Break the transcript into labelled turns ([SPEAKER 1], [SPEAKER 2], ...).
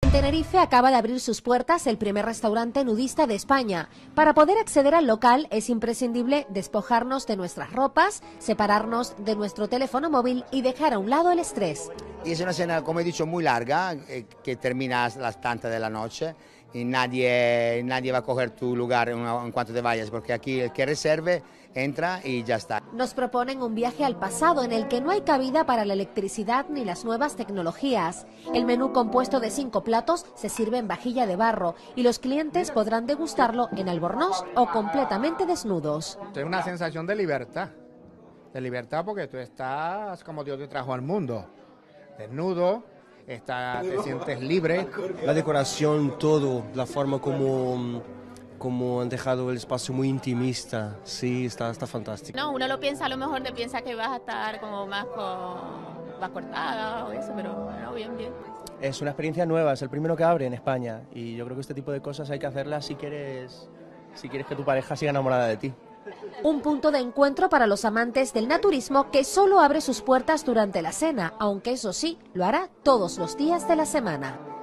[SPEAKER 1] En Tenerife acaba de abrir sus puertas el primer restaurante nudista de España. Para poder acceder al local es imprescindible despojarnos de nuestras ropas, separarnos de nuestro teléfono móvil y dejar a un lado el estrés.
[SPEAKER 2] Y es una cena, como he dicho, muy larga, que termina a las tantas de la noche y nadie va a coger tu lugar en cuanto te vayas, porque aquí el que reserve entra y ya está.
[SPEAKER 1] Nos proponen un viaje al pasado en el que no hay cabida para la electricidad ni las nuevas tecnologías. El menú compuesto de 5 platos se sirve en vajilla de barro y los clientes podrán degustarlo en albornoz o completamente desnudos.
[SPEAKER 3] Es una sensación de libertad porque tú estás como Dios te trajo al mundo, desnudo, te sientes libre.
[SPEAKER 4] La decoración, todo, la forma como han dejado el espacio muy intimista, sí, está fantástico.
[SPEAKER 5] No, uno lo piensa, a lo mejor te piensa que vas a estar como más cortada o eso, pero no, bien.
[SPEAKER 6] Es una experiencia nueva, es el primero que abre en España y yo creo que este tipo de cosas hay que hacerlas si quieres que tu pareja siga enamorada de ti.
[SPEAKER 1] Un punto de encuentro para los amantes del naturismo que solo abre sus puertas durante la cena, aunque eso sí, lo hará todos los días de la semana.